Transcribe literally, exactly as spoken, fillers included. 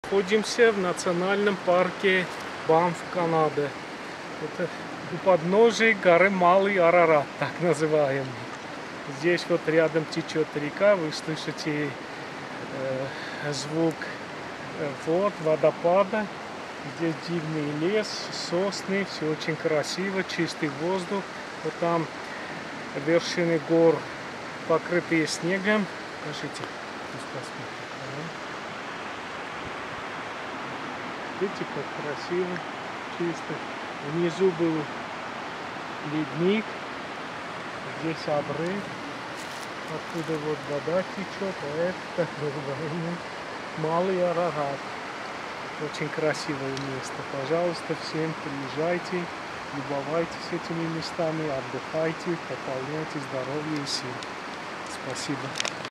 находимся в национальном парке Банф, Канада. Это у подножия горы Малый Арарат, так называемый. Здесь вот рядом течет река, вы слышите э, звук вод, водопада. Здесь дивный лес, сосны, все очень красиво, чистый воздух. Вот там вершины гор, покрытые снегом. Покажите, видите, как красиво, чисто. Внизу был ледник, здесь обрыв, оттуда вот вода течет, а это так называемый Малый Арарат. Очень красивое место. Пожалуйста, всем приезжайте, любовайтесь этими местами, отдыхайте, пополняйте здоровье и сил. Спасибо.